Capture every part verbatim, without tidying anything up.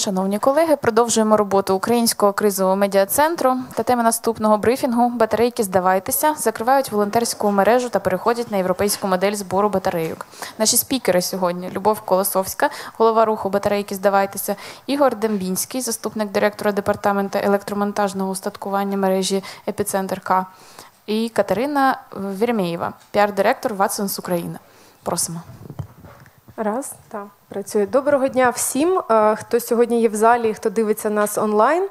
Шановні колеги, продовжуємо роботу Українського кризового медіа-центру. Та тема наступного брифінгу «Батарейки, здавайтеся» закривають волонтерську мережу та переходять на європейську модель збору батарейок. Наші спікери сьогодні – Любов Колосовська, голова руху «Батарейки, здавайтеся», Ігор Дембінський, заступник директора департаменту електромонтажного устаткування мережі «Епіцентр К», і Катерина Вєрмєєва, піар-директор Watsons Україна. Просимо. Раз, так, працює. Доброго дня всім, хто сьогодні є в залі, хто дивиться нас онлайн.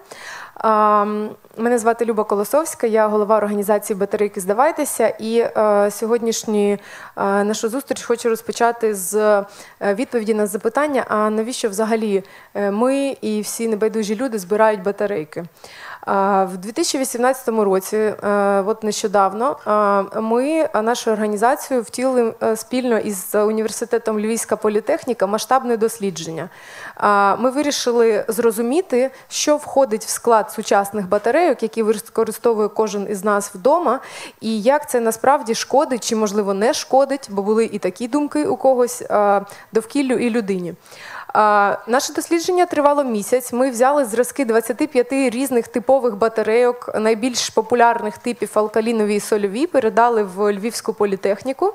Мене звати Люба Колосовська, я голова організації «Батарейки, здавайтеся». І сьогоднішню нашу зустріч хочу розпочати з відповіді на запитання, а навіщо взагалі ми і всі небайдужі люди збирають батарейки. В дві тисячі вісімнадцятому році, от нещодавно, ми нашу організацію втілили спільно із університетом Львівська політехніка масштабне дослідження. Ми вирішили зрозуміти, що входить в склад сучасних батарейок, які використовує кожен із нас вдома, і як це насправді шкодить, чи можливо не шкодить, бо були і такі думки у когось, довкіллю і людині. Наше дослідження тривало місяць. Ми взяли зразки двадцяти п'яти різних типових батарейок, найбільш популярних типів алкалінові і сольові, передали в Львівську політехніку.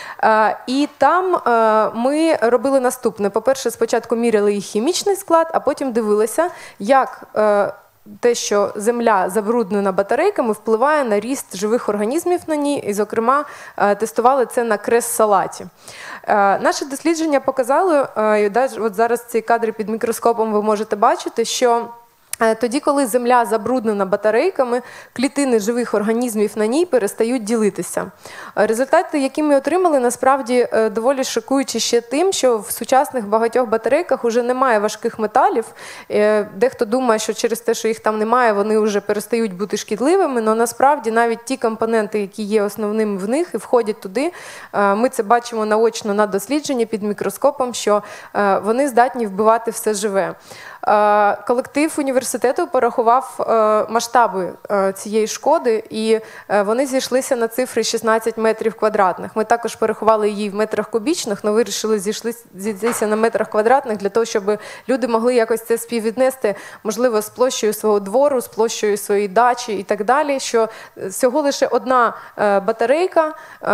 І там ми робили наступне. По-перше, спочатку міряли їх хімічний склад, а потім дивилися, як те, що земля забруднена батарейками, впливає на ріст живих організмів на ній, і, зокрема, тестували це на крес-салаті. Наше дослідження показало, от зараз ці кадри під мікроскопом ви можете бачити, що тоді, коли земля забруднена батарейками, клітини живих організмів на ній перестають ділитися. Результати, які ми отримали, насправді доволі шокуючі ще тим, що в сучасних багатьох батарейках вже немає важких металів. Дехто думає, що через те, що їх там немає, вони вже перестають бути шкідливими, але насправді навіть ті компоненти, які є основними в них і входять туди, ми це бачимо наочно на дослідженні під мікроскопом, що вони здатні вбивати все живе. Колектив університету порахував масштаби цієї шкоди, і вони зійшлися на цифри шістнадцять метрів квадратних. Ми також порахували її в метрах кубічних, але вирішили зійшлися на метрах квадратних для того, щоб люди могли якось це співвіднести, можливо, з площею свого двору, з площею своєї дачі і так далі, що всього лише одна батарейка,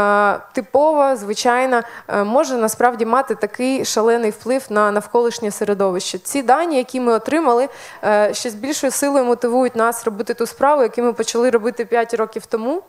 типова, звичайна, може насправді мати такий шалений вплив на навколишнє середовище. Ці дані, які ми отримали, ще з більшою силою мотивують нас робити ту справу, яку ми почали робити п'ять років тому.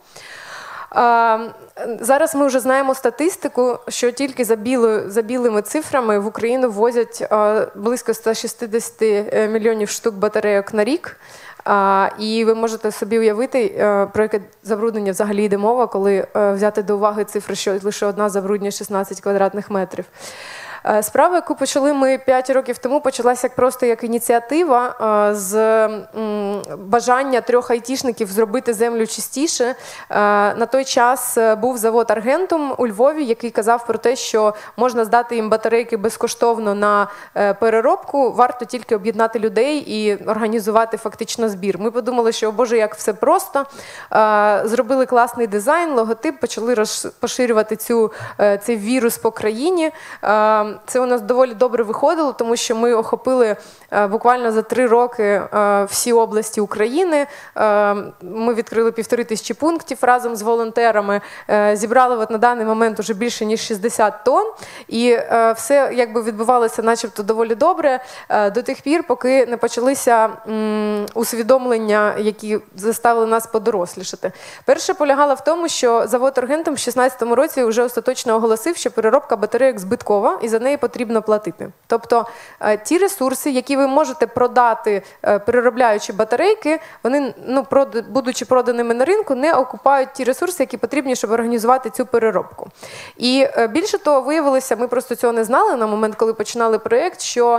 Зараз ми вже знаємо статистику, що тільки за, білою, за білими цифрами в Україну ввозять близько ста шістдесяти мільйонів штук батарейок на рік. І ви можете собі уявити, про яке забруднення взагалі йде мова, коли взяти до уваги цифри, що лише одна забруднює шістнадцять квадратних метрів. Справа, яку почали ми п'ять років тому, почалася як просто як ініціатива з бажання трьох айтішників зробити землю чистіше. На той час був завод «Аргентум» у Львові, який казав про те, що можна здати їм батарейки безкоштовно на переробку, варто тільки об'єднати людей і організувати фактично збір. Ми подумали, що, о боже, як все просто. Зробили класний дизайн, логотип, почали поширювати цю, цей вірус по країні. Це у нас доволі добре виходило, тому що ми охопили буквально за три роки всі області України. Ми відкрили півтори тисячі пунктів разом з волонтерами, зібрали от на даний момент вже більше ніж шістдесят тонн. І все якби відбувалося начебто доволі добре до тих пір, поки не почалися усвідомлення, які заставили нас подорослішати. Перше полягало в тому, що завод «Аргентум» в шістнадцятому році вже остаточно оголосив, що переробка батарейок збиткова, і за неї потрібно платити. Тобто ті ресурси, які ви можете продати, переробляючи батарейки, вони, ну, будучи проданими на ринку, не окупають ті ресурси, які потрібні, щоб організувати цю переробку. І більше того, виявилося, ми просто цього не знали на момент, коли починали проєкт, що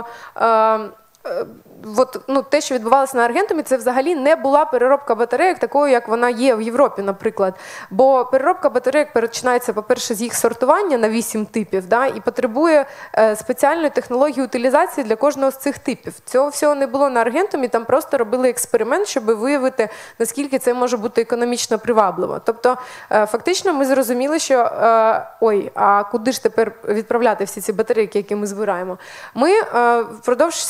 От, ну, те, що відбувалося на «Аргентумі», це взагалі не була переробка батарейок такою, як вона є в Європі, наприклад. Бо переробка батарейок починається, по-перше, з їх сортування на вісім типів, да, і потребує е, спеціальної технології утилізації для кожного з цих типів. Цього всього не було на «Аргентумі», там просто робили експеримент, щоб виявити, наскільки це може бути економічно привабливо. Тобто, е, фактично, ми зрозуміли, що, е, ой, а куди ж тепер відправляти всі ці батарейки, які ми збираємо? Ми е, впродовж сімнадцятого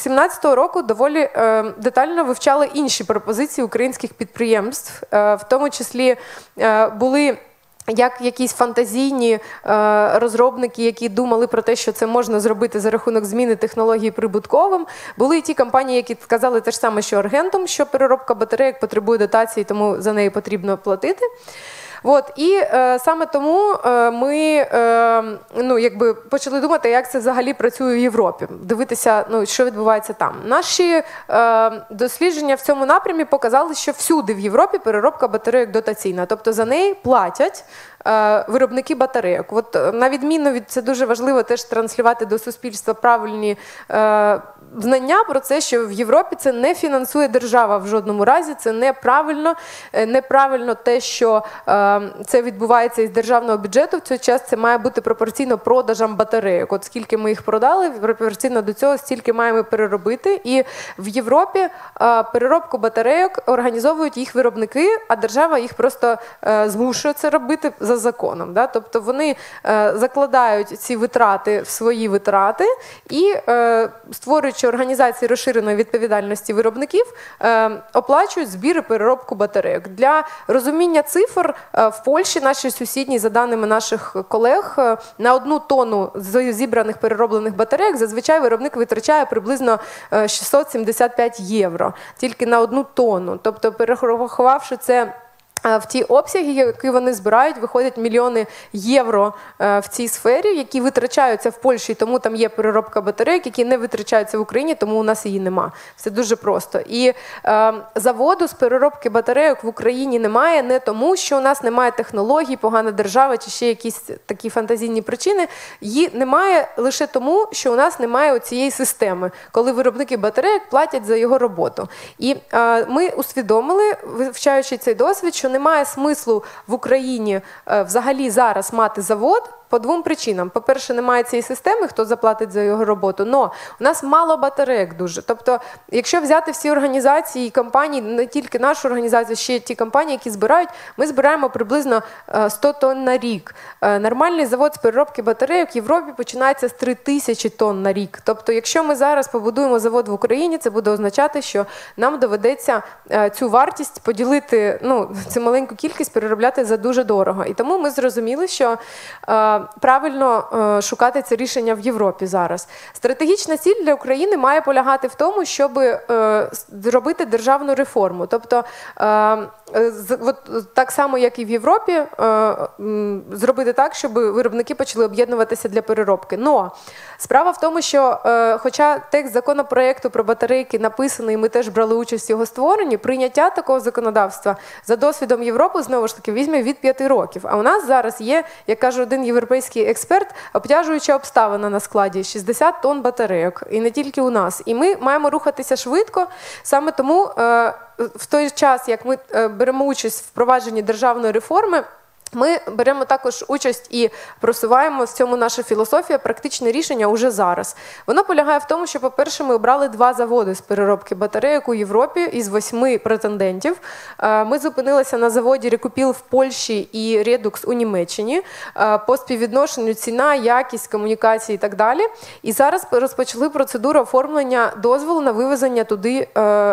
дев'ятнадцятого року доволі е, детально вивчали інші пропозиції українських підприємств, е, в тому числі е, були як якісь фантазійні е, розробники, які думали про те, що це можна зробити за рахунок зміни технології прибутковим. Були і ті компанії, які сказали те ж саме, що Аргентум, що переробка батарейок потребує дотації, тому за неї потрібно платити. От, і е, саме тому е, ми е, ну, якби почали думати, як це взагалі працює в Європі, дивитися, ну, що відбувається там. Наші е, дослідження в цьому напрямі показали, що всюди в Європі переробка батарейок дотаційна, тобто за неї платять е, виробники батарейок. От, на відміну від, це дуже важливо теж транслювати до суспільства правильні е, знання про це, що в Європі це не фінансує держава в жодному разі, це неправильно, неправильно те, що е, це відбувається із державного бюджету, в цей час це має бути пропорційно продажам батарейок. От скільки ми їх продали, пропорційно до цього стільки маємо переробити. І в Європі е, переробку батарейок організовують їх виробники, а держава їх просто е, змушує це робити за законом. Да? Тобто вони е, закладають ці витрати в свої витрати і е, створюють організації розширеної відповідальності виробників е, оплачують збір і переробку батарейок. Для розуміння цифр е, в Польщі, нашій сусідній, за даними наших колег, е, на одну тонну з зібраних перероблених батарейок зазвичай виробник витрачає приблизно е, шістсот сімдесят п'ять євро тільки на одну тонну. Тобто, перерахувавши це в ті обсяги, які вони збирають, виходять мільйони євро в цій сфері, які витрачаються в Польщі, тому там є переробка батарейок, які не витрачаються в Україні, тому у нас її нема. Все дуже просто. І е, заводу з переробки батарейок в Україні немає не тому, що у нас немає технологій, погана держава чи ще якісь такі фантазійні причини. Її немає лише тому, що у нас немає цієї системи, коли виробники батарейок платять за його роботу. І е, ми усвідомили, вивчаючи цей досвід, що немає смислу в Україні е, взагалі зараз мати завод по двом причинам. По-перше, немає цієї системи, хто заплатить за його роботу, но у нас мало батарейок дуже. Тобто, якщо взяти всі організації і компанії, не тільки нашу організацію, ще ті компанії, які збирають, ми збираємо приблизно сто тонн на рік. Нормальний завод з переробки батарейок в Європі починається з три тисячі тонн на рік. Тобто, якщо ми зараз побудуємо завод в Україні, це буде означати, що нам доведеться цю вартість поділити, ну, цю маленьку кількість переробляти за дуже дорого. І тому ми зрозуміли, що правильно шукати це рішення в Європі зараз. Стратегічна ціль для України має полягати в тому, щоб зробити державну реформу. Тобто, от так само, як і в Європі, зробити так, щоб виробники почали об'єднуватися для переробки. Но справа в тому, що хоча текст законопроекту про батарейки написаний, ми теж брали участь в його створенні, прийняття такого законодавства за досвідом Європи, знову ж таки, візьме від п'яти років. А у нас зараз є, як каже один європейський експерт, обтяжуюча обставина на складі – шістдесят тонн батарейок. І не тільки у нас. І ми маємо рухатися швидко. Саме тому в той час, як ми беремо участь в впровадженні державної реформи, ми беремо також участь і просуваємо в цьому наша філософія, практичне рішення уже зараз. Воно полягає в тому, що, по-перше, ми обрали два заводи з переробки батарейок у Європі із восьми претендентів. Ми зупинилися на заводі Рекупіл в Польщі і Редукс у Німеччині по співвідношенню ціна, якість, комунікації і так далі. І зараз розпочали процедуру оформлення дозволу на вивезення туди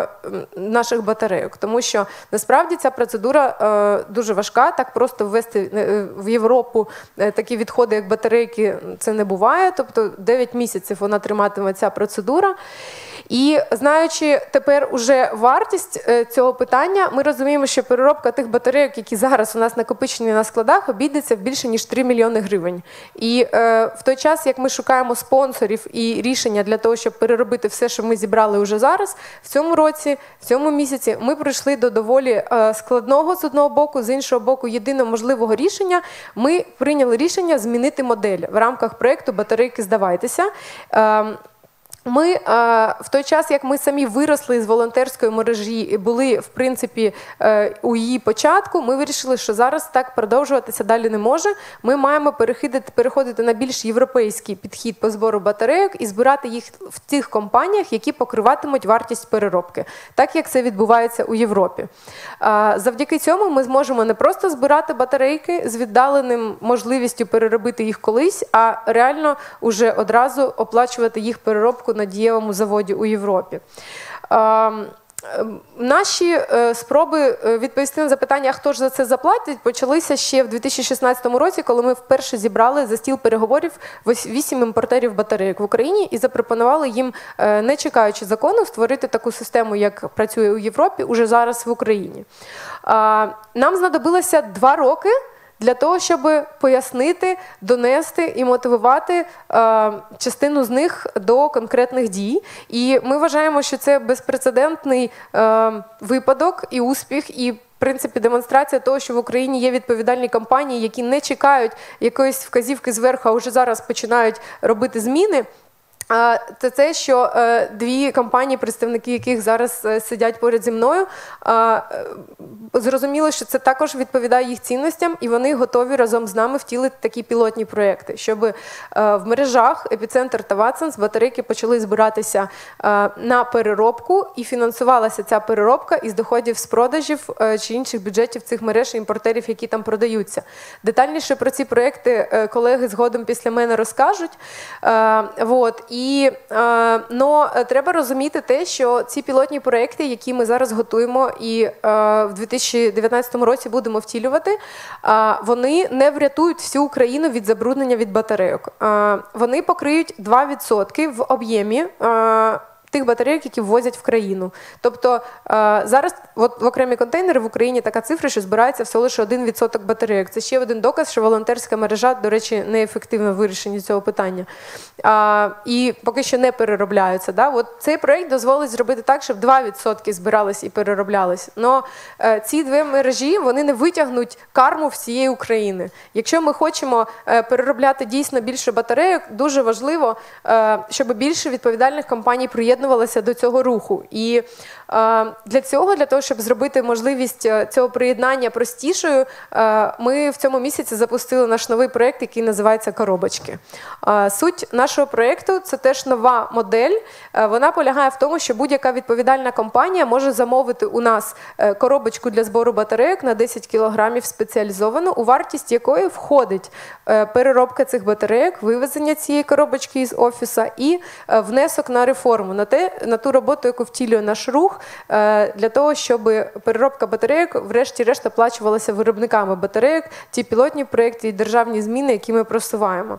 наших батарейок. Тому що, насправді, ця процедура дуже важка, так просто ввести в Європу такі відходи, як батарейки, це не буває. Тобто дев'ять місяців вона триматиме ця процедура. І знаючи тепер уже вартість цього питання, ми розуміємо, що переробка тих батарейок, які зараз у нас накопичені на складах, обійдеться в більше, ніж три мільйони гривень. І е, в той час, як ми шукаємо спонсорів і рішення для того, щоб переробити все, що ми зібрали уже зараз, в цьому році, в цьому місяці, ми прийшли до доволі е, складного з одного боку, з іншого боку, єдиного можливого рішення. Ми прийняли рішення змінити модель в рамках проєкту «Батарейки, здавайтеся». Е, Ми в той час, як ми самі виросли з волонтерської мережі і були, в принципі, у її початку, ми вирішили, що зараз так продовжуватися далі не може. Ми маємо переходити, переходити на більш європейський підхід по збору батарейок і збирати їх в тих компаніях, які покриватимуть вартість переробки, так як це відбувається у Європі. Завдяки цьому ми зможемо не просто збирати батарейки з віддаленим можливістю переробити їх колись, а реально уже одразу оплачувати їх переробку на дієвому заводі у Європі. Наші спроби відповісти на запитання, а хто ж за це заплатить, почалися ще в дві тисячі шістнадцятому році, коли ми вперше зібрали за стіл переговорів вісім імпортерів батарейок в Україні і запропонували їм, не чекаючи закону, створити таку систему, як працює у Європі, уже зараз в Україні. Нам знадобилося два роки для того, щоб пояснити, донести і мотивувати е, частину з них до конкретних дій. І ми вважаємо, що це безпрецедентний е, випадок і успіх, і в принципі демонстрація того, що в Україні є відповідальні компанії, які не чекають якоїсь вказівки зверху, а вже зараз починають робити зміни. Це те, що дві компанії, представники яких зараз сидять поряд зі мною, зрозуміли, що це також відповідає їх цінностям, і вони готові разом з нами втілити такі пілотні проєкти, щоб в мережах «Епіцентр» та «Ватсонс» батарейки почали збиратися на переробку, і фінансувалася ця переробка із доходів з продажів чи інших бюджетів цих мереж і імпортерів, які там продаються. Детальніше про ці проєкти колеги згодом після мене розкажуть. Вот. І, е, но треба розуміти те, що ці пілотні проекти, які ми зараз готуємо і е, в дві тисячі дев'ятнадцятому році будемо втілювати, е, вони не врятують всю Україну від забруднення від батарейок. Е, вони покриють два відсотки в об'ємі е, тих батарейок, які ввозять в країну. Тобто зараз от в окремі контейнери в Україні така цифра, що збирається всього лише один відсоток батарейок. Це ще один доказ, що волонтерська мережа, до речі, неефективна в вирішенні цього питання. А, і поки що не переробляються. Да? От цей проєкт дозволить зробити так, щоб два відсотки збирались і перероблялись. Но е, ці дві мережі, вони не витягнуть карму всієї України. Якщо ми хочемо е, переробляти дійсно більше батарейок, дуже важливо, е, щоб більше відповідальних компаній приєднувалися до цього руху. І е, для цього, для того, щоб зробити можливість цього приєднання простішою, е, ми в цьому місяці запустили наш новий проєкт, який називається «Коробочки». Е, суть нашого проєкту – це теж нова модель. Е, вона полягає в тому, що будь-яка відповідальна компанія може замовити у нас коробочку для збору батарейок на десять кілограмів спеціалізовану, у вартість якої входить е, переробка цих батарейок, вивезення цієї коробочки із офісу і е, внесок на реформу, на те, на ту роботу, яку втілює наш рух, для того, щоб переробка батарейок врешті-решт оплачувалася виробниками батарейок, ті пілотні проєкти і державні зміни, які ми просуваємо.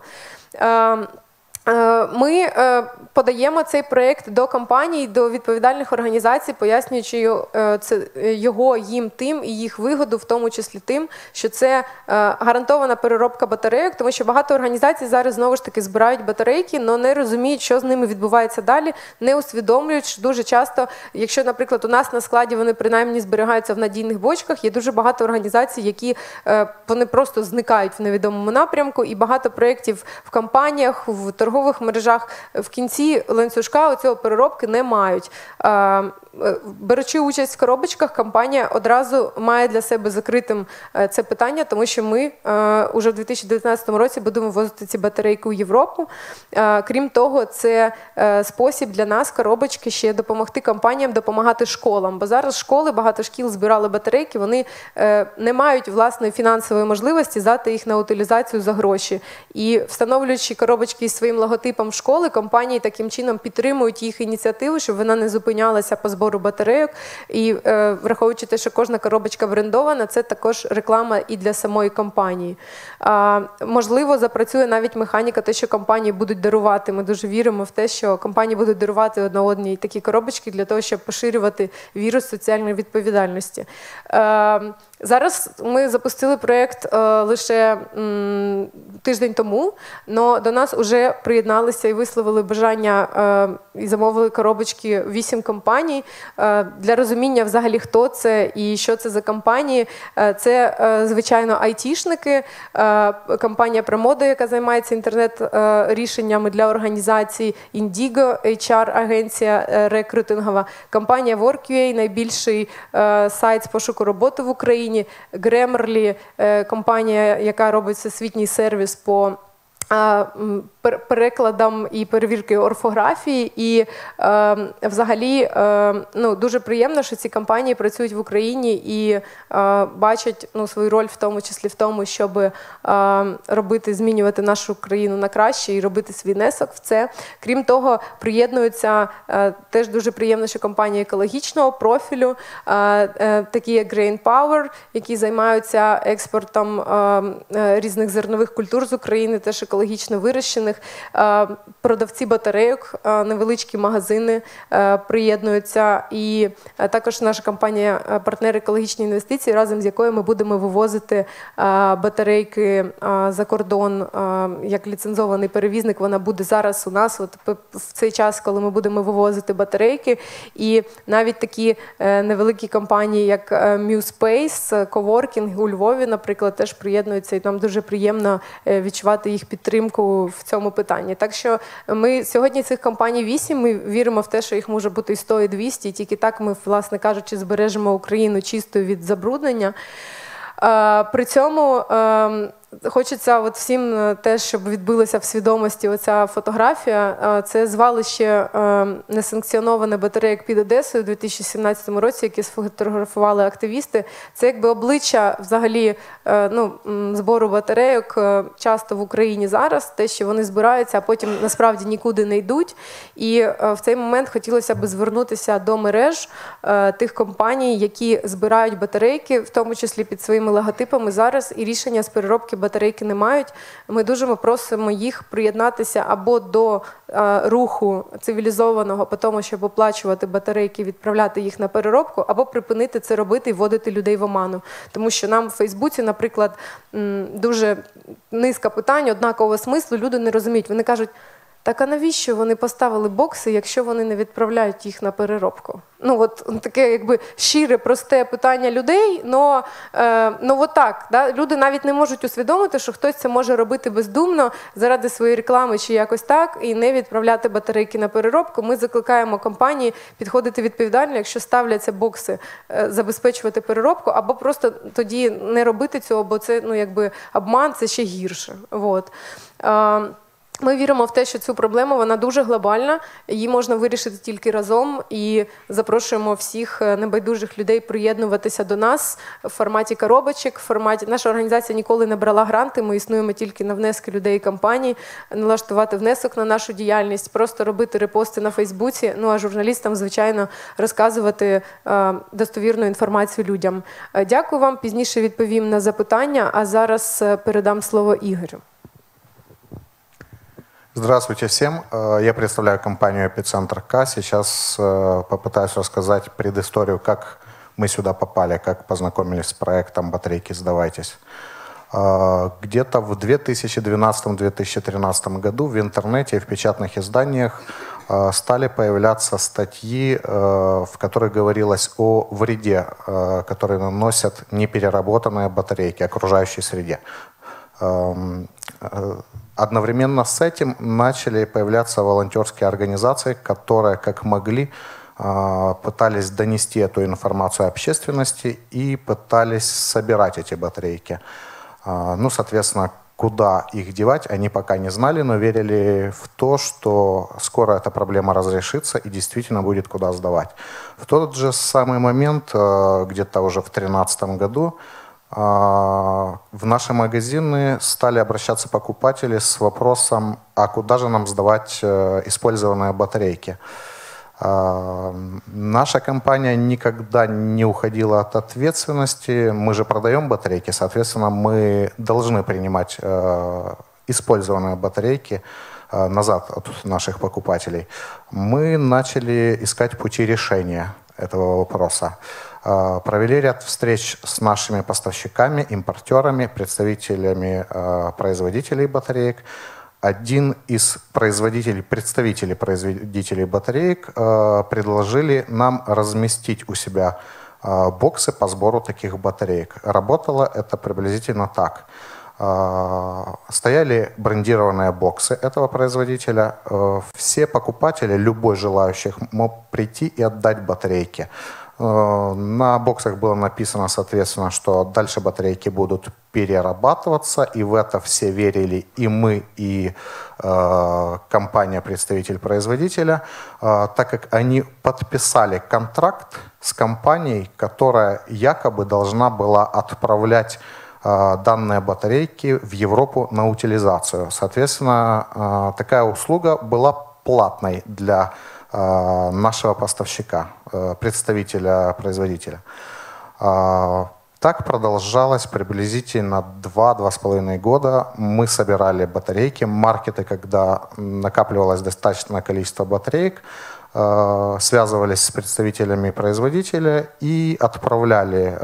Ми подаємо цей проєкт до компаній, до відповідальних організацій, пояснюючи його їм тим і їх вигоду, в тому числі тим, що це гарантована переробка батарейок, тому що багато організацій зараз знову ж таки збирають батарейки, але не розуміють, що з ними відбувається далі, не усвідомлюють, що дуже часто, якщо, наприклад, у нас на складі вони принаймні зберігаються в надійних бочках, є дуже багато організацій, які вони просто зникають в невідомому напрямку, і багато проєктів в компаніях, в торгових торгових мережах в кінці ланцюжка оцього переробки не мають. Беручи участь в коробочках, компанія одразу має для себе закритим це питання, тому що ми вже в дві тисячі дев'ятнадцятому році будемо ввозити ці батарейки у Європу. Крім того, це спосіб для нас, коробочки, ще допомогти компаніям, допомагати школам. Бо зараз школи, багато шкіл збирали батарейки, вони не мають власної фінансової можливості здати їх на утилізацію за гроші. І встановлюючи коробочки із своїм логотипом школи, компанії таким чином підтримують їх ініціативу, щоб вона не зупинялася по збору батарейок. І е, враховуючи те, що кожна коробочка брендована, це також реклама і для самої компанії. А, можливо, запрацює навіть механіка, те, що компанії будуть дарувати. Ми дуже віримо в те, що компанії будуть дарувати одна одній такі коробочки для того, щоб поширювати вірус соціальної відповідальності. А, зараз ми запустили проєкт е, лише м, тиждень тому, але до нас вже приєдналися і висловили бажання е, і замовили коробочки вісім компаній. Е, для розуміння взагалі, хто це і що це за компанії. Е, це, е, звичайно, айтішники, е, компанія Промодо, яка займається інтернет-рішеннями для організацій, Indigo, ейч ар-агенція е, рекрутингова, компанія WorkUA, найбільший е, сайт з пошуку роботи в Україні, Grammarly, компанія, яка робить всесвітній сервіс по перекладам і перевірки орфографії. І е, взагалі е, ну, дуже приємно, що ці компанії працюють в Україні і е, бачать ну, свою роль в тому числі в тому, щоб е, робити, змінювати нашу країну на краще і робити свій внесок в це. Крім того, приєднуються е, теж дуже приємно, що компанії екологічного профілю, е, е, такі як Grain Power, які займаються експортом е, е, різних зернових культур з України, теж екологічно вирощених. Продавці батарейок, невеличкі магазини приєднуються. І також наша компанія «Партнер екологічні інвестиції», разом з якою ми будемо вивозити батарейки за кордон як ліцензований перевізник. Вона буде зараз у нас от в цей час, коли ми будемо вивозити батарейки. І навіть такі невеликі компанії, як MuSpace, Coworking у Львові, наприклад, теж приєднуються. І нам дуже приємно відчувати їх підтримку в цьому питанні. Так що ми сьогодні цих компаній вісім, ми віримо в те, що їх може бути і сто, і двісті, і тільки так ми, власне кажучи, збережемо Україну чистою від забруднення. При цьому хочеться от всім теж, щоб відбилася в свідомості оця фотографія. Це звалище несанкціоноване батарейок під Одесою у дві тисячі сімнадцятому році, яке сфотографували активісти. Це якби обличчя взагалі ну, збору батарейок часто в Україні зараз, те, що вони збираються, а потім насправді нікуди не йдуть. І в цей момент хотілося б звернутися до мереж тих компаній, які збирають батарейки, в тому числі під своїми логотипами зараз, і рішення з переробки батарейки не мають. Ми дуже просимо їх приєднатися або до е, руху цивілізованого по тому, щоб оплачувати батарейки, відправляти їх на переробку, або припинити це робити і вводити людей в оману. Тому що нам в Фейсбуці, наприклад, м, дуже низка питань однакового смислу, люди не розуміють. Вони кажуть, так а навіщо вони поставили бокси, якщо вони не відправляють їх на переробку? Ну, от таке, якби, щире, просте питання людей, но, е, ну, от так, да? Люди навіть не можуть усвідомити, що хтось це може робити бездумно заради своєї реклами чи якось так, і не відправляти батарейки на переробку. Ми закликаємо компанії підходити відповідально, якщо ставляться бокси, е, забезпечувати переробку, або просто тоді не робити цього, бо це, ну, якби, обман, це ще гірше. От. Е, Ми віримо в те, що цю проблему, вона дуже глобальна, її можна вирішити тільки разом, і запрошуємо всіх небайдужих людей приєднуватися до нас в форматі коробочок, в форматі... Наша організація ніколи не брала гранти, ми існуємо тільки на внески людей і компаній, налаштувати внесок на нашу діяльність, просто робити репости на Фейсбуці, ну а журналістам, звичайно, розказувати е, достовірну інформацію людям. Дякую вам, пізніше відповім на запитання, а зараз передам слово Ігорю. Здравствуйте всем. Я представляю компанию «Эпицентр К». Сейчас попытаюсь рассказать предысторию, как мы сюда попали, как познакомились с проектом «Батарейки, сдавайтесь». Где-то в две тысячи двенадцатом — две тысячи тринадцатом году в интернете и в печатных изданиях стали появляться статьи, в которых говорилось о вреде, который наносят непереработанные батарейки окружающей среде. Одновременно с этим начали появляться волонтерские организации, которые, как могли, пытались донести эту информацию общественности и пытались собирать эти батарейки. Ну, соответственно, куда их девать, они пока не знали, но верили в то, что скоро эта проблема разрешится и действительно будет куда сдавать. В тот же самый момент, где-то уже в две тысячи тринадцатом году, в наши магазины стали обращаться покупатели с вопросом, а куда же нам сдавать использованные батарейки. Наша компания никогда не уходила от ответственности. Мы же продаем батарейки, соответственно, мы должны принимать использованные батарейки назад от наших покупателей. Мы начали искать пути решения этого вопроса. Провели ряд встреч с нашими поставщиками, импортерами, представителями э, производителей батареек. Один из производителей, представителей производителей батареек э, предложили нам разместить у себя э, боксы по сбору таких батареек. Работало это приблизительно так. Э, стояли брендированные боксы этого производителя. Э, все покупатели, любой желающий, мог прийти и отдать батарейки. На боксах было написано, соответственно, что дальше батарейки будут перерабатываться, и в это все верили и мы, и э, компания, представитель производителя, э, так как они подписали контракт с компанией, которая якобы должна была отправлять э, данные батарейки в Европу на утилизацию. Соответственно, э, такая услуга была платной для нашего поставщика, представителя производителя. Так продолжалось приблизительно два-два с половиной года. Мы собирали батарейки, маркеты, когда накапливалось достаточное количество батареек, связывались с представителями производителя и отправляли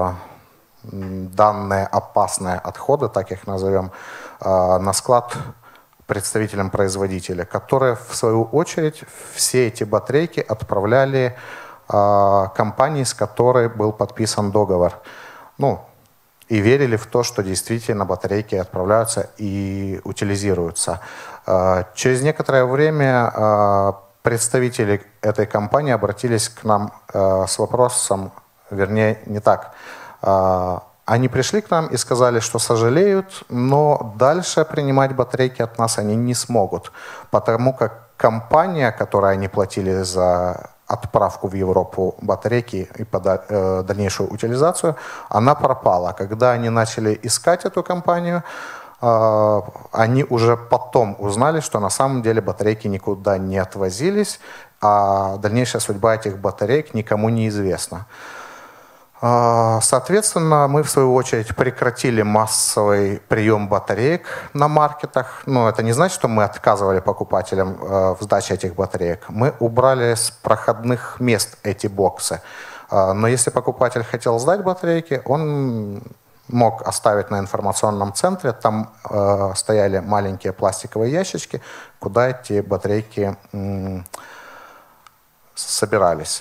данные опасные отходы, так их назовем, на склад представителям производителя, которые, в свою очередь, все эти батарейки отправляли э, компании, с которой был подписан договор. Ну, и верили в то, что действительно батарейки отправляются и утилизируются. Э, через некоторое время э, представители этой компании обратились к нам э, с вопросом, вернее, не так, э, Они пришли к нам и сказали, что сожалеют, но дальше принимать батарейки от нас они не смогут, потому как компания, которой они платили за отправку в Европу батарейки и дальнейшую утилизацию, она пропала. Когда они начали искать эту компанию, они уже потом узнали, что на самом деле батарейки никуда не отвозились, а дальнейшая судьба этих батареек никому не известна. Соответственно, мы в свою очередь прекратили массовый прием батареек на маркетах. Но это не значит, что мы отказывали покупателям в сдаче этих батареек. Мы убрали с проходных мест эти боксы. Но если покупатель хотел сдать батарейки, он мог оставить на информационном центре. Там стояли маленькие пластиковые ящички, куда эти батарейки собирались.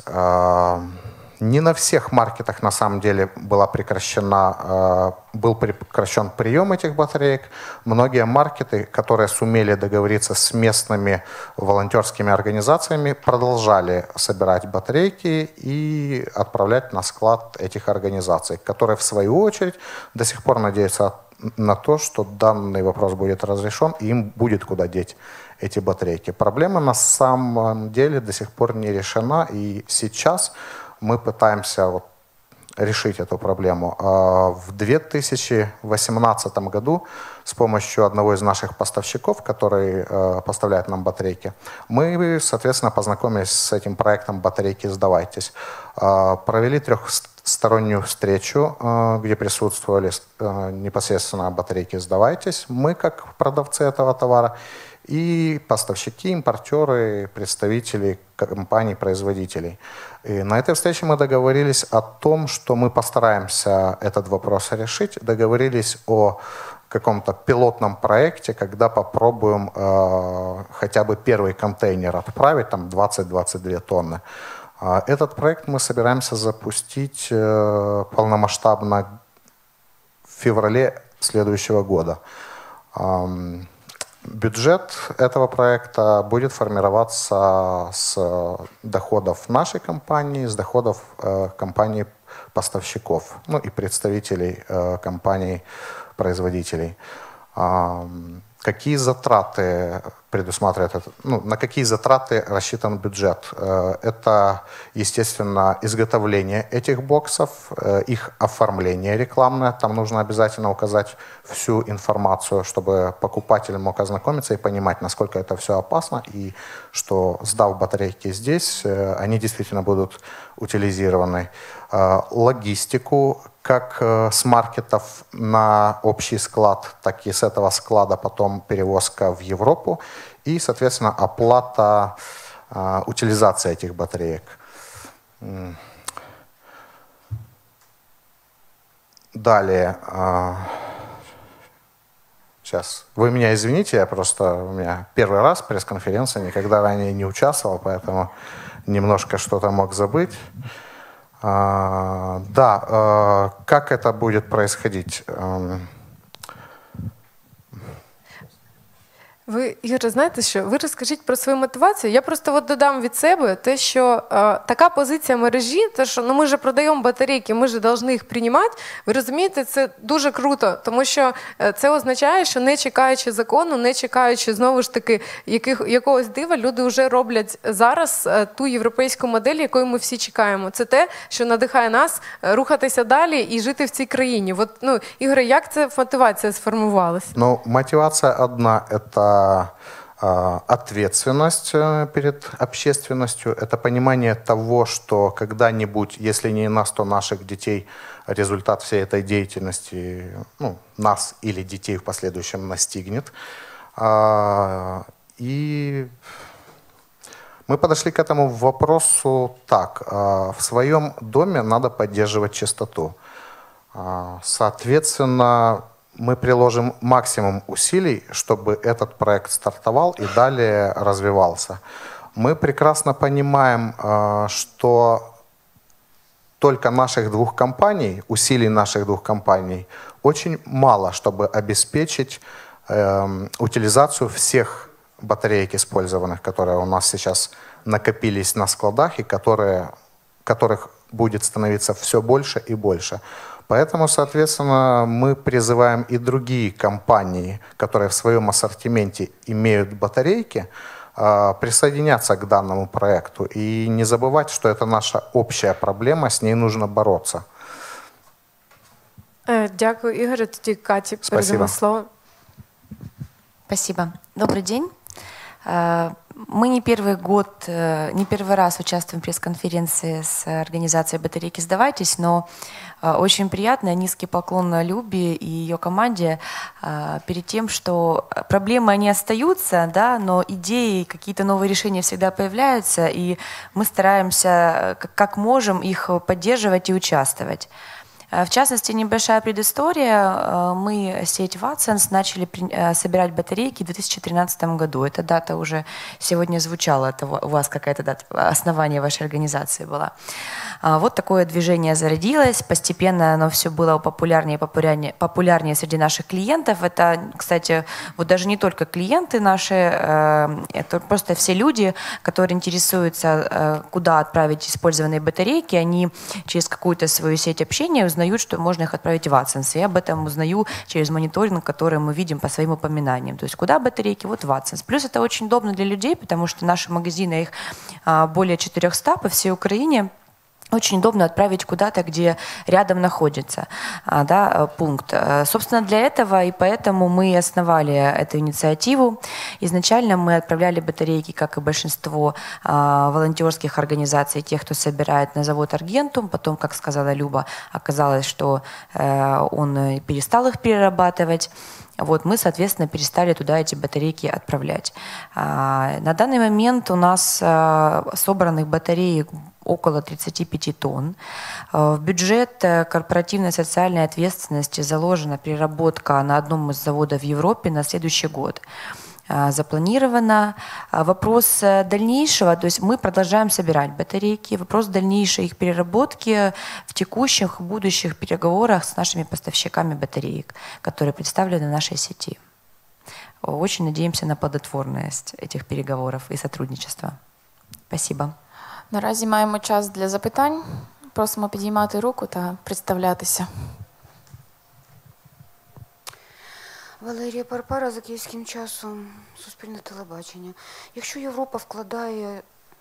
Не на всех маркетах на самом деле была прекращена, был прекращен прием этих батареек. Многие маркеты, которые сумели договориться с местными волонтерскими организациями, продолжали собирать батарейки и отправлять на склад этих организаций, которые в свою очередь до сих пор надеются на то, что данный вопрос будет разрешен и им будет куда деть эти батарейки. Проблема на самом деле до сих пор не решена, и сейчас мы пытаемся вот решить эту проблему. В две тысячи восемнадцатом году с помощью одного из наших поставщиков, который поставляет нам батарейки, мы, соответственно, познакомились с этим проектом «Батарейки, сдавайтесь». Провели трехстороннюю встречу, где присутствовали непосредственно «Батарейки, сдавайтесь», мы как продавцы этого товара, и поставщики, импортеры, представители компаний-производителей. И на этой встрече мы договорились о том, что мы постараемся этот вопрос решить, договорились о каком-то пилотном проекте, когда попробуем э, хотя бы первый контейнер отправить, там двадцать-двадцать две тонны. Этот проект мы собираемся запустить э, полномасштабно в феврале следующего года. Эм, Бюджет этого проекта будет формироваться с доходов нашей компании, с доходов э, компаний-поставщиков, ну и представителей э, компаний-производителей. Э, какие затраты предусматривает это? Ну, на какие затраты рассчитан бюджет? Э, это, естественно, изготовление этих боксов, э, их оформление рекламное. Там нужно обязательно указать всю информацию, чтобы покупатель мог ознакомиться и понимать, насколько это все опасно, и что, сдав батарейки здесь, они действительно будут утилизированы. Логистику, как с маркетов на общий склад, так и с этого склада потом перевозка в Европу и, соответственно, оплата утилизации этих батареек. Далее. Сейчас. Вы меня извините, я просто, у меня первый раз пресс-конференция, никогда ранее не участвовал, поэтому немножко что-то мог забыть. А, да, а, как это будет происходить? Ви, Ігор, знаєте що? Ви розкажіть про свою мотивацію. Я просто от додам від себе те, що е, така позиція мережі, те, що ну, ми же продаємо батарейки, ми же повинні їх приймати. Ви розумієте, це дуже круто, тому що е, це означає, що не чекаючи закону, не чекаючи знову ж таки яких, якогось дива, люди вже роблять зараз е, ту європейську модель, якою ми всі чекаємо. Це те, що надихає нас е, рухатися далі і жити в цій країні. От, ну, Ігоре, як ця мотивація сформувалася? Ну, мотивация одна – это э, ответственность э, перед общественностью, это понимание того, что когда-нибудь, если не нас, то наших детей, результат всей этой деятельности, ну, нас или детей в последующем настигнет. А, и мы подошли к этому вопросу так. А, в своем доме надо поддерживать чистоту. А, соответственно, мы приложим максимум усилий, чтобы этот проект стартовал и далее развивался. Мы прекрасно понимаем, что только наших двух компаний, усилий наших двух компаний, очень мало, чтобы обеспечить э, утилизацию всех батареек использованных, которые у нас сейчас накопились на складах и которые, которых будет становиться все больше и больше. Поэтому, соответственно, мы призываем и другие компании, которые в своем ассортименте имеют батарейки, присоединяться к данному проекту и не забывать, что это наша общая проблема, с ней нужно бороться. Дякую, Ігоре. Тоді Каті Спасибо. передамо слово. Спасибо. Добрый день. Мы не первый год, не первый раз участвуем в пресс-конференции с организацией «Батарейки, сдавайтесь», но очень приятно, низкий поклон Любе и ее команде перед тем, что проблемы, они остаются, да, но идеи, какие-то новые решения всегда появляются, и мы стараемся как можем их поддерживать и участвовать. В частности, небольшая предыстория. Мы, сеть Watsons, начали собирать батарейки в две тысячи тринадцатом году. Эта дата уже сегодня звучала, это у вас какая-то дата основания вашей организации была. Вот такое движение зародилось, постепенно оно все было популярнее и популярнее, популярнее среди наших клиентов. Это, кстати, вот даже не только клиенты наши, это просто все люди, которые интересуются, куда отправить использованные батарейки, они через какую-то свою сеть общения узнают, что можно их отправить в Watsons. Я об этом узнаю через мониторинг, который мы видим по своим упоминаниям. То есть куда батарейки? Вот Watsons. Плюс это очень удобно для людей, потому что наши магазины, их более четырехсот по всей Украине. Очень удобно отправить куда-то, где рядом находится, да, пункт. Собственно, для этого и поэтому мы основали эту инициативу. Изначально мы отправляли батарейки, как и большинство волонтерских организаций, тех, кто собирает, на завод Аргентум. Потом, как сказала Люба, оказалось, что он перестал их перерабатывать. Вот, мы, соответственно, перестали туда эти батарейки отправлять. На данный момент у нас собранных батареек около тридцати пяти тонн. В бюджет корпоративной социальной ответственности заложена переработка на одном из заводов в Европе на следующий год. Запланировано. Вопрос дальнейшего, то есть мы продолжаем собирать батарейки, вопрос дальнейшей их переработки в текущих, будущих переговорах с нашими поставщиками батареек, которые представлены в нашей сети. Очень надеемся на плодотворность этих переговоров и сотрудничества. Спасибо. Наразі маємо час для запитань. Просимо підіймати руку та представлятися. Валерія Парпара за Київським часом, Суспільне телебачення. Якщо Європа вкладає,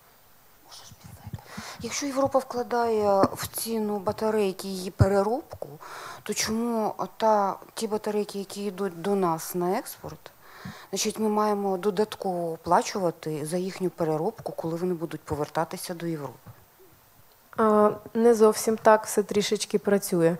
якщо Європа вкладає в ціну батарейки її переробку, то чому та, ті батарейки, які йдуть до нас на експорт, значить, ми маємо додатково оплачувати за їхню переробку, коли вони будуть повертатися до Європи? Не зовсім так все трішечки працює.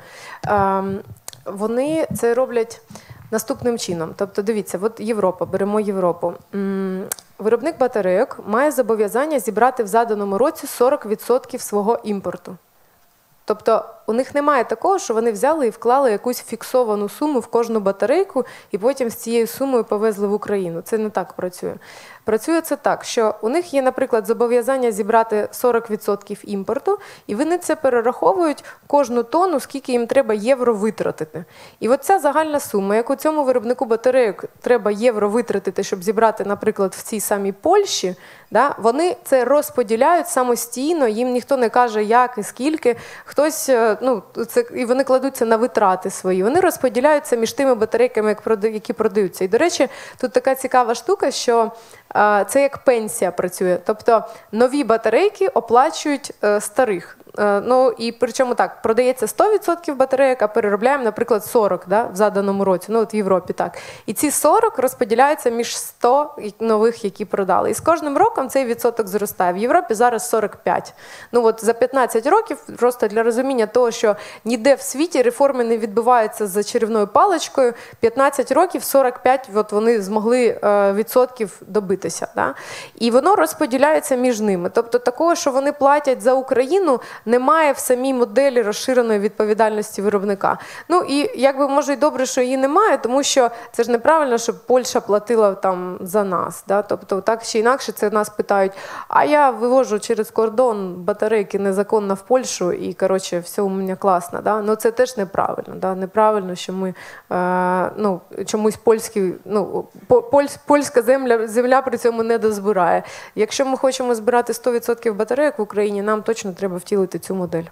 Вони це роблять наступним чином. Тобто, дивіться, от Європа, беремо Європу. Виробник батарейок має зобов'язання зібрати в заданому році сорок відсотків свого імпорту. Тобто, у них немає такого, що вони взяли і вклали якусь фіксовану суму в кожну батарейку і потім з цією сумою повезли в Україну. Це не так працює. Працює це так, що у них є, наприклад, зобов'язання зібрати сорок відсотків імпорту, і вони це перераховують кожну тонну, скільки їм треба євро витратити. І от ця загальна сума, яку цьому виробнику батарейок треба євро витратити, щоб зібрати, наприклад, в цій самій Польщі, да, вони це розподіляють самостійно, їм ніхто не каже, як і скільки. Хтось, ну, це, і вони кладуться на витрати свої. Вони розподіляються між тими батарейками, які продаються. І, до речі, тут така цікава штука, що це як пенсія працює. Тобто нові батарейки оплачують старих. Ну, і причому так, продається сто відсотків батарейок, а переробляємо, наприклад, сорок, да, в заданому році, ну от в Європі так. І ці сорок розподіляються між сто нових, які продали. І з кожним роком цей відсоток зростає. В Європі зараз сорок п'ять. Ну от за п'ятнадцять років, просто для розуміння того, що ніде в світі реформи не відбуваються за чарівною паличкою, п'ятнадцять років, сорок п'ять, от вони змогли відсотків добитися. Да? І воно розподіляється між ними. Тобто такого, що вони платять за Україну, немає в самій моделі розширеної відповідальності виробника. Ну і якби може й добре, що її немає, тому що це ж неправильно, щоб Польща платила там за нас. Да? Тобто так чи інакше це нас питають, а я вивожу через кордон батарейки незаконно в Польщу і, коротше, все у мене класно. Да? Ну це теж неправильно. Да? Неправильно, що ми е, ну, чомусь польські, ну, поль, польська земля, земля при цьому не дозбирає. Якщо ми хочемо збирати сто відсотків батарейок в Україні, нам точно треба втілити цю модель.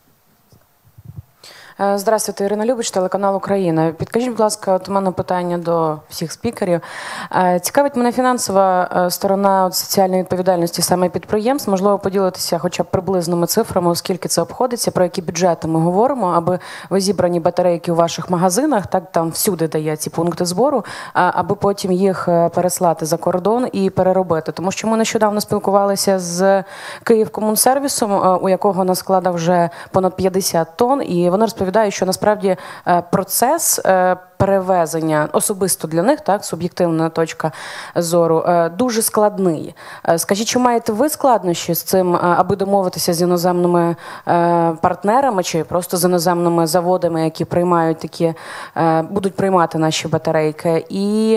Здравствуйте, Ірина Любич, телеканал Україна. Підкажіть, будь ласка, от у мене питання до всіх спікерів. Цікавить мене фінансова сторона соціальної відповідальності саме підприємств. Можливо, поділитися хоча б приблизними цифрами, оскільки це обходиться, про які бюджети ми говоримо, аби ви зібрані батарейки у ваших магазинах, так там всюди дає ці пункти збору, аби потім їх переслати за кордон і переробити. Тому що ми нещодавно спілкувалися з Київкомунсервісом, у якого на складах вже понад п'ятдесят тонн, і вони розповідають, що насправді процес перевезення особисто для них, так, суб'єктивна точка зору, дуже складний. Скажіть, чи маєте ви складнощі з цим, аби домовитися з іноземними партнерами чи просто з іноземними заводами, які приймають такі, будуть приймати наші батарейки? І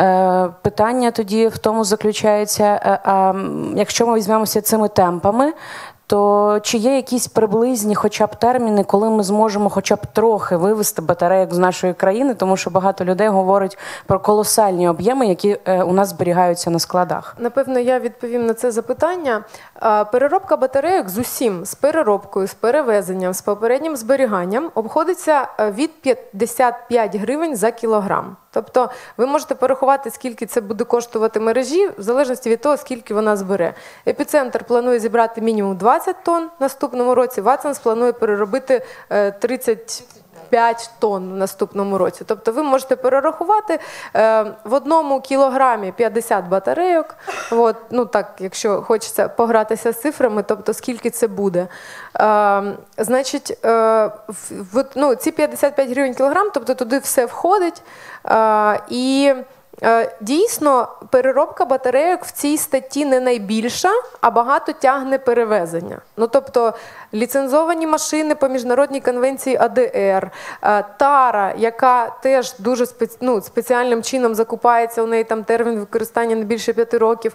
питання тоді в тому заключається, а якщо ми візьмемося цими темпами, то чи є якісь приблизні хоча б терміни, коли ми зможемо хоча б трохи вивести батарейок з нашої країни, тому що багато людей говорять про колосальні об'єми, які у нас зберігаються на складах? Напевно, я відповім на це запитання. Переробка батарейок з усім, з переробкою, з перевезенням, з попереднім зберіганням обходиться від п'ятдесят п'ять гривень за кілограм. Тобто ви можете порахувати, скільки це буде коштувати мережі, в залежності від того, скільки вона збере. Епіцентр планує зібрати мінімум двадцять тонн в наступному році, Ватсонс планує переробити тридцять п'ять тонн в наступному році. Тобто ви можете перерахувати е, в одному кілограмі п'ятдесят батарейок, от, ну так, якщо хочеться погратися з цифрами, тобто скільки це буде. Е, значить, е, в, ну, ці п'ятдесят п'ять гривень кілограм, тобто туди все входить, е, і дійсно, переробка батарейок в цій статті не найбільша, а багато тягне перевезення. Ну, тобто, ліцензовані машини по міжнародній конвенції А Д Р, тара, яка теж дуже спеці... ну, спеціальним чином закупається, у неї там термін використання не більше п'яти років,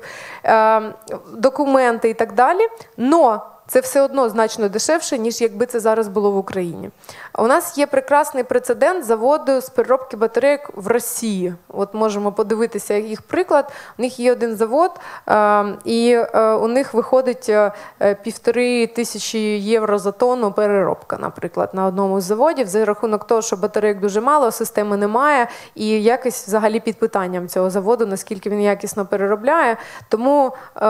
документи і так далі. Но це все одно значно дешевше, ніж якби це зараз було в Україні. У нас є прекрасний прецедент заводу з переробки батарейок в Росії. От можемо подивитися їх приклад. У них є один завод, і у них виходить півтори тисячі євро за тонну переробка, наприклад, на одному з заводів, за рахунок того, що батарейок дуже мало, системи немає, і якось взагалі під питанням цього заводу, наскільки він якісно переробляє. Тому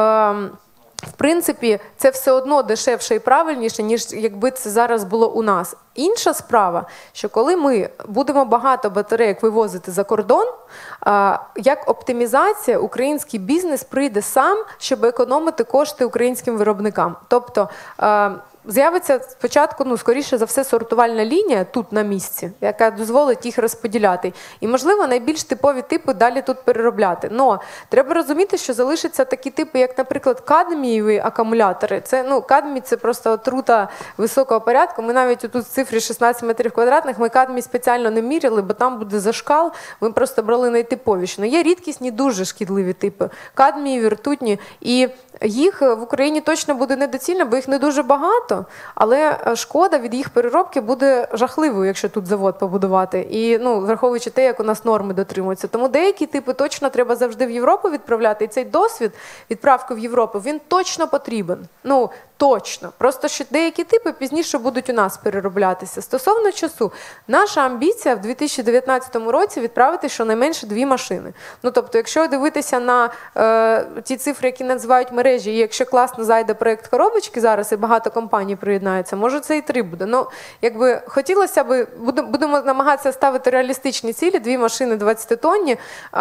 в принципі, це все одно дешевше і правильніше, ніж якби це зараз було у нас. Інша справа, що коли ми будемо багато батарейок вивозити за кордон, як оптимізація, український бізнес прийде сам, щоб економити кошти українським виробникам. Тобто, з'явиться спочатку, ну, скоріше за все, сортувальна лінія тут на місці, яка дозволить їх розподіляти. І, можливо, найбільш типові типи далі тут переробляти. Но треба розуміти, що залишаться такі типи, як, наприклад, кадмієві акумулятори. Це, ну, кадмій – це просто отрута високого порядку. Ми навіть тут в цифрі шістнадцять метрів квадратних, ми кадмій спеціально не міряли, бо там буде зашкал, ми просто брали найтиповіші. Но є рідкісні, дуже шкідливі типи. Кадмієві, ртутні. І їх в Україні точно буде недоцільно, бо їх не дуже багато, але шкода від їх переробки буде жахливою, якщо тут завод побудувати. І, ну, враховуючи те, як у нас норми дотримуються. Тому деякі типи точно треба завжди в Європу відправляти. І цей досвід відправки в Європу, він точно потрібен. Ну, точно. Просто що деякі типи пізніше будуть у нас перероблятися. Стосовно часу, наша амбіція в дві тисячі дев'ятнадцятому році відправити щонайменше дві машини. Ну, тобто, якщо дивитися на е, ті цифри, які називають мережі, і якщо класно зайде проєкт коробочки зараз, і багато компаній приєднаються, може це і три буде. Ну, якби хотілося б, будемо намагатися ставити реалістичні цілі, дві машини двадцятитонні.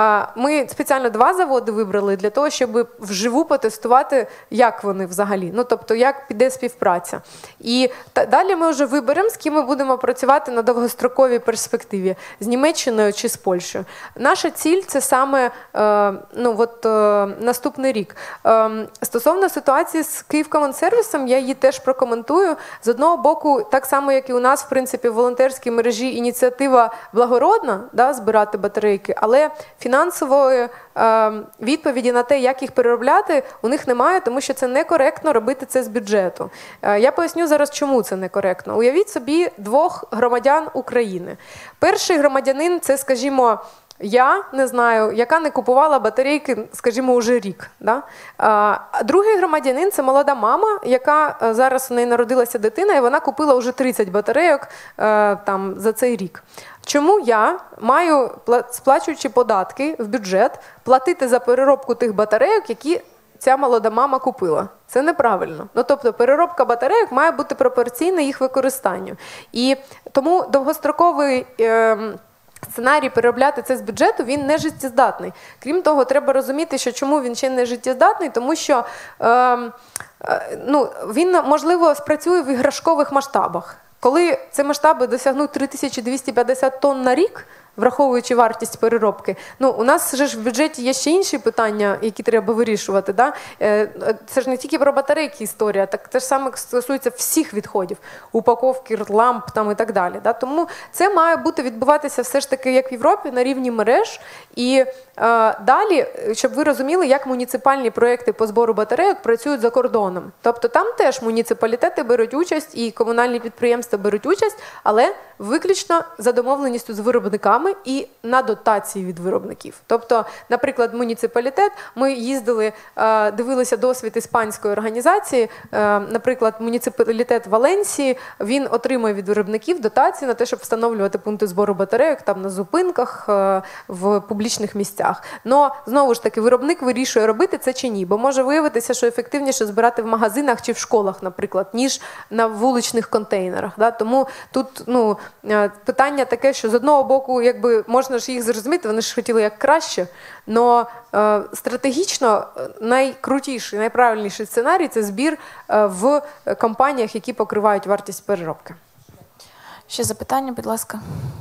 Ми спеціально два заводи вибрали для того, щоб вживу потестувати, як вони взагалі. Ну, тобто, як піде співпраця. І та, далі ми вже виберемо, з ким ми будемо працювати на довгостроковій перспективі, з Німеччиною чи з Польщею. Наша ціль – це саме е, ну, от, е, наступний рік. Е, стосовно ситуації з Київкомунсервісом, я її теж прокоментую. З одного боку, так само, як і у нас, в принципі, в волонтерській мережі ініціатива благородна, да, збирати батарейки, але фінансової е, відповіді на те, як їх переробляти, у них немає, тому що це некоректно робити це з бюджету. Е, я поясню зараз, чому це некоректно. Уявіть собі двох громадян України. Перший громадянин – це, скажімо, я не знаю, яка не купувала батарейки, скажімо, уже рік. Да? А другий громадянин – це молода мама, яка зараз у неї народилася дитина, і вона купила вже тридцять батарейок там, за цей рік. Чому я маю, сплачуючи податки в бюджет, платити за переробку тих батарейок, які ця молода мама купила? Це неправильно. Ну, тобто переробка батарейок має бути пропорційна їх використанню. І тому довгостроковий е, сценарій переробляти це з бюджету, він не життєздатний. Крім того, треба розуміти, що чому він ще не життєздатний, тому що е, е, ну, він, можливо, спрацює в іграшкових масштабах. Коли ці масштаби досягнуть три тисячі двісті п'ятдесят тонн на рік, враховуючи вартість переробки, ну, у нас же ж в бюджеті є ще інші питання, які треба вирішувати. Да? Це ж не тільки про батарейки історія, так це ж саме стосується всіх відходів, упаковки, ламп там, і так далі. Да? Тому це має бути відбуватися все ж таки, як в Європі, на рівні мереж. І е, далі, щоб ви розуміли, як муніципальні проекти по збору батарейок працюють за кордоном. Тобто там теж муніципалітети беруть участь і комунальні підприємства беруть участь, але виключно за домовленістю з виробниками і на дотації від виробників. Тобто, наприклад, муніципалітет, ми їздили, дивилися досвід іспанської організації, наприклад, муніципалітет Валенсії, він отримує від виробників дотації на те, щоб встановлювати пункти збору батарейок там на зупинках, в публічних місцях. Но, знову ж таки, виробник вирішує, робити це чи ні, бо може виявитися, що ефективніше збирати в магазинах чи в школах, наприклад, ніж на вуличних контейнерах. Да? Тому тут, ну, питання таке, що з одного боку, якби можна ж їх зрозуміти, вони ж хотіли як краще, але е, стратегічно найкрутіший, найправильніший сценарій – це збір е, в компаніях, які покривають вартість переробки. Ще запитання, будь ласка.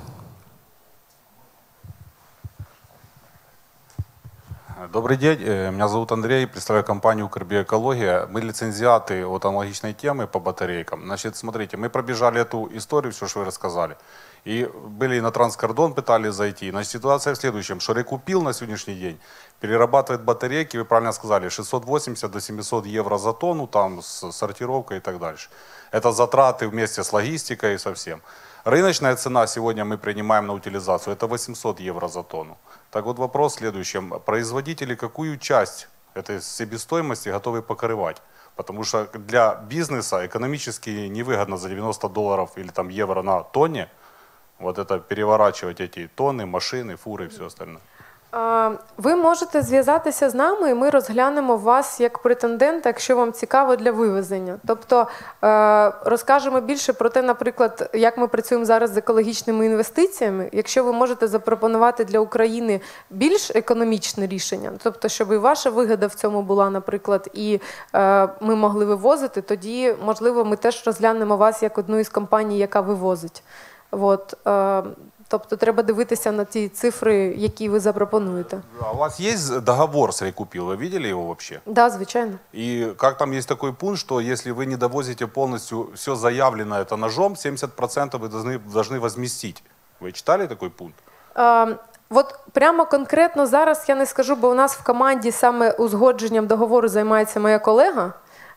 Добрый день, меня зовут Андрей, представляю компанию «Укрбиоэкология». Мы лицензиаты от аналогичной темы по батарейкам. Значит, смотрите, мы пробежали эту историю, все, что вы рассказали. И были на транскордон, пытались зайти. Но ситуация в следующем, что Рекупил на сегодняшний день перерабатывает батарейки, вы правильно сказали, шестьсот восемьдесят до семисот евро за тонну, там, с сортировкой и так дальше. Это затраты вместе с логистикой и со всем. Рыночная цена сегодня мы принимаем на утилизацию, это восемьсот евро за тонну. Так вот вопрос в следующем. Производители какую часть этой себестоимости готовы покрывать? Потому что для бизнеса экономически невыгодно за девяносто долларов или там евро на тонне вот это переворачивать эти тонны, машины, фуры и все остальное. А, Ви можете зв'язатися з нами, і ми розглянемо вас як претендента, якщо вам цікаво, для вивезення. Тобто е, розкажемо більше про те, наприклад, як ми працюємо зараз з екологічними інвестиціями. Якщо ви можете запропонувати для України більш економічне рішення, тобто, щоб і ваша вигода в цьому була, наприклад, і е, ми могли вивозити, тоді, можливо, ми теж розглянемо вас як одну із компаній, яка вивозить. От, е, Тобто треба дивитися на ті цифри, які ви запропонуєте. А у вас есть договор с Рейкупил? Вы видели его вообще? Да, звичайно. И как там есть такой пункт, что если вы не довозите полностью все заявленное это ножом, семьдесят процентов вы должны, должны возместить. Вы читали такой пункт? А, от прямо конкретно зараз я не скажу, бо у нас в команді саме узгодженням договору займається моя колега.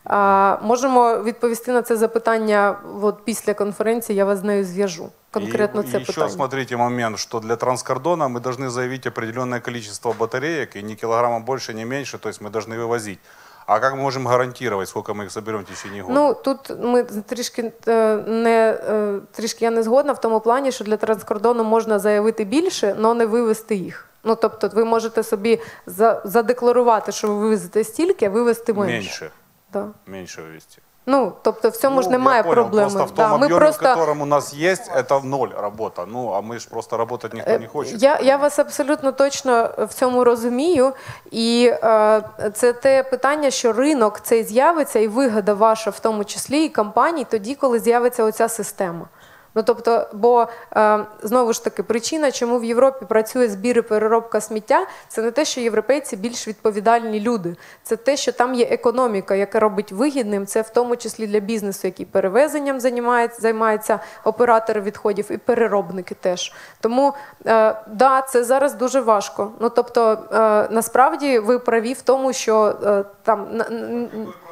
А, можемо відповісти на це запитання от після конференції, я вас з нею зв'яжу. Конкретно и, це и еще питання. смотрите момент, что для транскордона мы должны заявить определенное количество батареек, и ни килограмма больше, ни меньше, то есть мы должны вывозить. А как мы можем гарантировать, сколько мы их соберем в течение года? Ну, тут ми трішки е, не е, трішки я не згодна в тому плані, що для транскордону можна заявити більше, але не вивезти їх. Ну, тобто ви можете собі за, задекларувати, що ви вивезете стільки, а вивезти менше. Меньше. Да. Меньше вывести. Ну, тобто в цьому Ну, ж немає я понял, проблеми. Просто в том Да, ми объеме, просто... в котором у нас есть, это ноль работа. Ну, а мы же просто работать никто не хочет. Я, я вас абсолютно точно в цьому розумію. І е, це те питання, що ринок цей з'явиться, і вигода ваша, в тому числі, і компаній, тоді, коли з'явиться оця система. Ну, тобто, бо, е, знову ж таки, причина, чому в Європі працює збір і переробка сміття, це не те, що європейці більш відповідальні люди. Це те, що там є економіка, яка робить вигідним, це в тому числі для бізнесу, який перевезенням займається, займається оператори відходів і переробники теж. Тому, е, да, це зараз дуже важко. Ну, тобто, е, насправді, ви праві в тому, що е, там... На, н-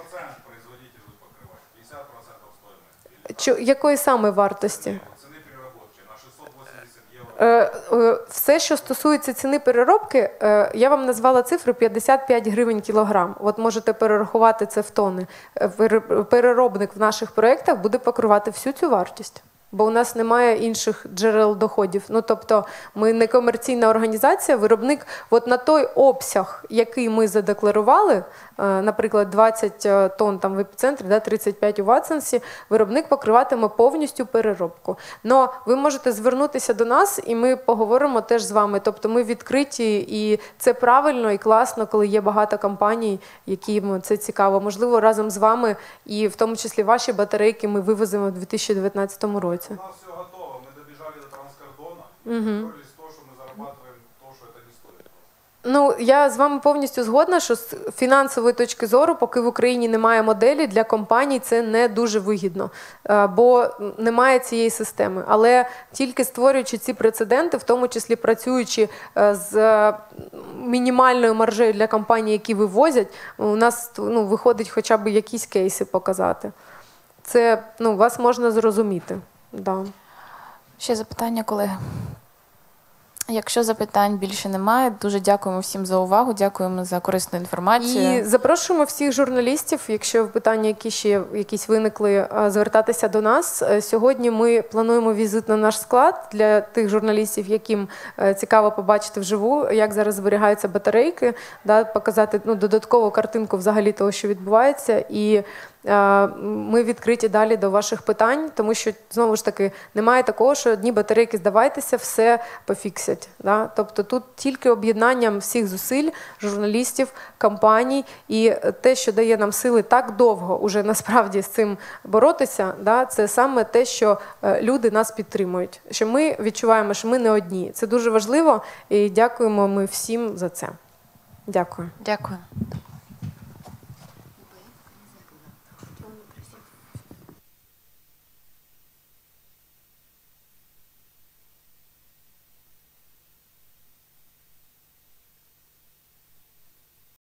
Чо- якої саме вартості? Е, е, Все, що стосується ціни переробки, е, я вам назвала цифру п'ятдесят п'ять гривень кілограм. От можете перерахувати це в тонни. Е, пере- Переробник в наших проєктах буде покривати всю цю вартість. Бо у нас немає інших джерел доходів. Ну, тобто ми не комерційна організація, виробник от на той обсяг, який ми задекларували, наприклад, двадцять тонн там в епіцентрі, да, тридцять п'ять у Ватсонсі, виробник покриватиме повністю переробку. Но ви можете звернутися до нас, і ми поговоримо теж з вами. Тобто ми відкриті, і це правильно і класно, коли є багато компаній, яким це цікаво. Можливо, разом з вами, і в тому числі ваші батарейки ми вивеземо в дві тисячі дев'ятнадцятому році. У нас все готово, мы добежали до транскордона, угу. то, что мы зарабатываем, то, что это не стоит. Ну, я з вами повністю згодна, що з фінансової точки зору, поки в Україні немає моделі, для компаній це не дуже вигідно, бо немає цієї системи. Але тільки створюючи ці прецеденти, в тому числі працюючи з мінімальною маржею для компаній, які вивозять, у нас ну, виходить хоча б якісь кейси показати. Це, ну, вас можна зрозуміти. Да. Ще запитання, колеги? Якщо запитань більше немає, дуже дякуємо всім за увагу, дякуємо за корисну інформацію. І запрошуємо всіх журналістів, якщо питання які ще якісь виникли, звертатися до нас. Сьогодні ми плануємо візит на наш склад для тих журналістів, яким цікаво побачити вживу, як зараз зберігаються батарейки, да, показати ну, додаткову картинку взагалі того, що відбувається. І ми відкриті далі до ваших питань, тому що, знову ж таки, немає такого, що одні батарейки, здавайтеся, все пофіксять. Да? Тобто тут тільки об'єднанням всіх зусиль, журналістів, компаній і те, що дає нам сили так довго уже насправді з цим боротися, да? Це саме те, що люди нас підтримують, що ми відчуваємо, що ми не одні. Це дуже важливо і дякуємо ми всім за це. Дякую. Дякую.